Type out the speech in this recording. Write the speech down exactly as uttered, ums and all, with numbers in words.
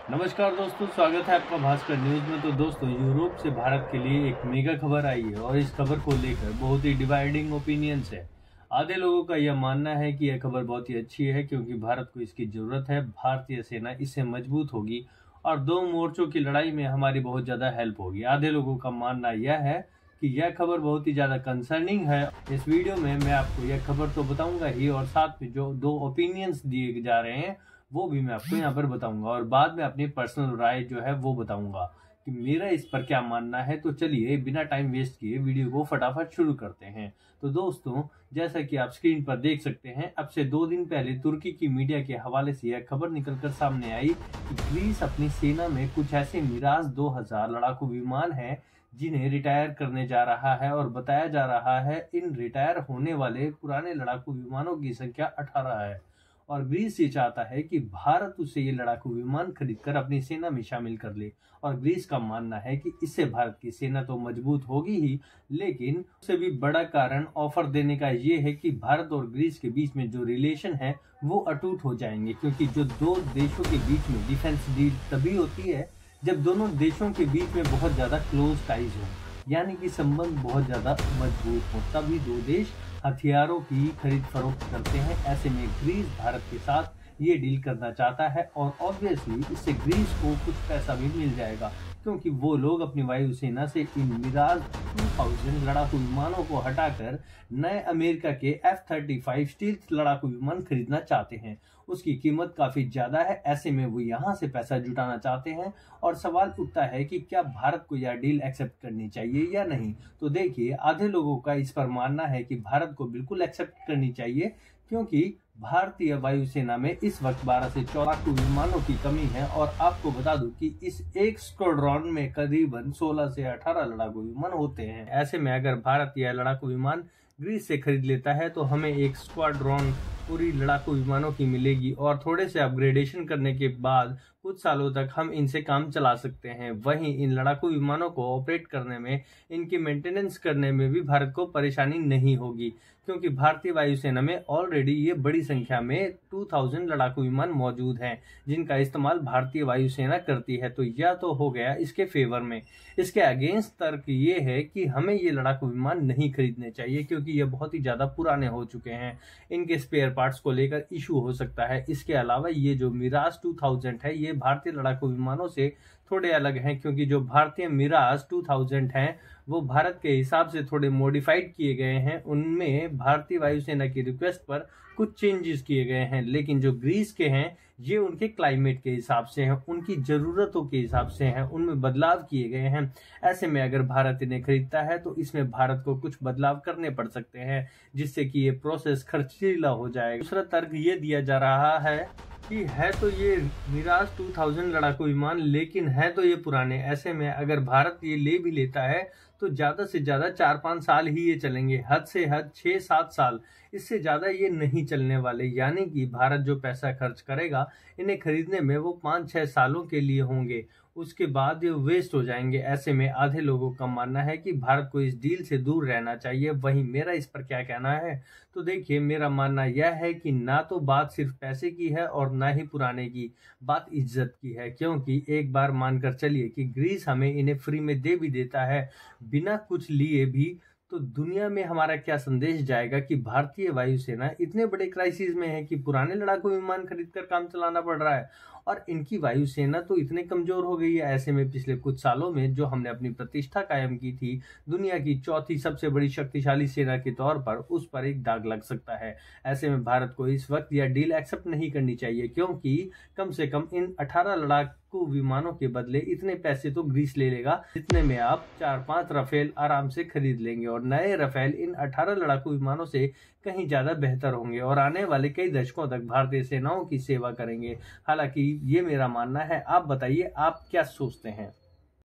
नमस्कार दोस्तों, स्वागत है आपका भास्कर न्यूज में। तो दोस्तों, यूरोप से भारत के लिए एक मेगा खबर आई है और इस खबर को लेकर बहुत ही डिवाइडिंग ओपिनियंस है। आधे लोगों का यह मानना है कि यह खबर बहुत ही अच्छी है क्योंकि भारत को इसकी जरूरत है, भारतीय सेना इससे मजबूत होगी और दो मोर्चों की लड़ाई में हमारी बहुत ज्यादा हेल्प होगी। आधे लोगों का मानना यह है कि यह खबर बहुत ही ज्यादा कंसर्निंग है। इस वीडियो में मैं आपको यह खबर तो बताऊंगा ही और साथ में जो दो ओपिनियंस दिए जा रहे हैं वो भी मैं आपको यहाँ पर बताऊंगा और बाद में अपनी पर्सनल राय जो है वो बताऊंगा कि मेरा इस पर क्या मानना है। तो चलिए बिना टाइम वेस्ट किए वीडियो को फटाफट शुरू करते हैं। तो दोस्तों, जैसा कि आप स्क्रीन पर देख सकते हैं, अब से दो दिन पहले तुर्की की मीडिया के हवाले से यह खबर निकलकर सामने आई कि ग्रीस अपनी सेना में कुछ ऐसे मिराज दो हजार लड़ाकू विमान हैं जिन्हें रिटायर करने जा रहा है और बताया जा रहा है इन रिटायर होने वाले पुराने लड़ाकू विमानों की संख्या अठारह है और ग्रीस ये चाहता है कि भारत उसे ये लड़ाकू विमान खरीदकर अपनी सेना में शामिल कर ले। और ग्रीस का मानना है कि इससे भारत की सेना तो मजबूत होगी ही, लेकिन उससे भी बड़ा कारण ऑफर देने का ये है कि भारत और ग्रीस के बीच में जो रिलेशन है वो अटूट हो जाएंगे, क्योंकि जो दो देशों के बीच में डिफेंस डील तभी होती है जब दोनों देशों के बीच में बहुत ज्यादा क्लोज टाइज हो, यानी कि संबंध बहुत ज्यादा मजबूत हो, तभी दो देश हथियारों की खरीद फरोख्त करते हैं। ऐसे में ग्रीस भारत के साथ ये डील करना चाहता है और ऑब्वियसली इससे ग्रीस को कुछ पैसा भी मिल जाएगा, क्योंकि वो लोग अपनी वायुसेना से इन मिराज दो हजार लड़ाकू विमानों को हटाकर नए अमेरिका के एफ थर्टी फाइव स्टील्थ लड़ाकू विमान खरीदना चाहते हैं। उसकी कीमत काफी ज्यादा है, ऐसे में वो यहाँ से पैसा जुटाना चाहते हैं और सवाल उठता है कि क्या भारत को यह डील एक्सेप्ट करनी चाहिए या नहीं। तो देखिए, आधे लोगों का इस पर मानना है कि भारत को बिल्कुल एक्सेप्ट करनी चाहिए, क्योंकि भारतीय वायुसेना में इस वक्त बारह से चौदह विमानों की कमी है और आपको बता दूं कि इस एक स्क्वाड्रॉन में करीबन सोलह से अठारह लड़ाकू विमान होते हैं। ऐसे में अगर भारत यह लड़ाकू विमान ग्रीस से खरीद लेता है तो हमें एक स्क्वाड्रॉन पूरी लड़ाकू विमानों की मिलेगी और थोड़े से अपग्रेडेशन करने के बाद कुछ सालों तक हम इनसे काम चला सकते हैं। वहीं इन लड़ाकू विमानों को ऑपरेट करने में, इनकी मेंटेनेंस करने में भी भारत को परेशानी नहीं होगी, क्योंकि भारतीय वायुसेना में ऑलरेडी ये बड़ी संख्या में दो हज़ार लड़ाकू विमान मौजूद हैं जिनका इस्तेमाल भारतीय वायुसेना करती है। तो यह तो हो गया इसके फेवर में। इसके अगेंस्ट तर्क ये है कि हमें ये लड़ाकू विमान नहीं खरीदने चाहिए, क्योंकि ये बहुत ही ज्यादा पुराने हो चुके हैं, इनके स्पेयर पार्ट्स को लेकर इशू हो सकता है। इसके अलावा ये जो मिराज दो हज़ार है ये भारतीय लड़ाकू विमानों से थोड़े अलग हैं, क्योंकि जो भारतीय मिराज दो हज़ार हैं वो भारत के हिसाब से थोड़े मॉडिफाइड किए गए हैं। उनमें भारतीय वायुसेना की रिक्वेस्ट पर कुछ चेंजेस किए गए हैं, लेकिन जो ग्रीस के हैं ये उनके क्लाइमेट के हिसाब से हैं, उनकी ज़रूरतों के हिसाब से हैं, उनमें बदलाव किए गए हैं। ऐसे में अगर भारत इन्हें खरीदता है तो इसमें भारत को कुछ बदलाव करने पड़ सकते हैं, जिससे कि ये प्रोसेस खर्चीला हो जाएगा। दूसरा तर्क ये दिया जा रहा है कि है तो ये मिराज दो हज़ार लड़ाकू विमान, लेकिन है तो ये पुराने। ऐसे में अगर भारत ये ले भी लेता है तो ज्यादा से ज्यादा चार पांच साल ही ये चलेंगे, हद से हद छह सात साल, इससे ज्यादा ये नहीं चलने वाले। यानी कि भारत जो पैसा खर्च करेगा इन्हें खरीदने में वो पाँच छह सालों के लिए होंगे, उसके बाद ये वेस्ट हो जाएंगे। ऐसे में आधे लोगों का मानना है कि भारत को इस डील से दूर रहना चाहिए। वहीं मेरा इस पर क्या कहना है, तो देखिए, मेरा मानना यह है कि ना तो बात सिर्फ पैसे की है और ना ही पुराने की, बात इज्जत की है। क्योंकि एक बार मानकर चलिए कि ग्रीस हमें इन्हें फ्री में दे भी देता है बिना कुछ लिए भी, तो दुनिया में हमारा क्या संदेश जाएगा कि भारतीय वायुसेना इतने बड़े क्राइसिस में है कि पुराने लड़ाकू विमान खरीदकर काम चलाना पड़ रहा है और इनकी वायुसेना तो इतने कमजोर हो गई है। ऐसे में पिछले कुछ सालों में जो हमने अपनी प्रतिष्ठा कायम की थी दुनिया की चौथी सबसे बड़ी शक्तिशाली सेना के तौर पर, उस पर एक दाग लग सकता है। ऐसे में भारत को इस वक्त यह डील एक्सेप्ट नहीं करनी चाहिए, क्योंकि कम से कम इन अठारह लड़ाकू विमानों के बदले इतने पैसे तो ग्रीस ले लेगा जितने में आप चार पांच राफेल आराम से खरीद लेंगे और नए राफेल इन अठारह लड़ाकू विमानों से कहीं ज्यादा बेहतर होंगे और आने वाले कई दशकों तक भारतीय सेनाओं की सेवा करेंगे। हालांकि ये मेरा मानना है, आप बताइए आप क्या सोचते हैं।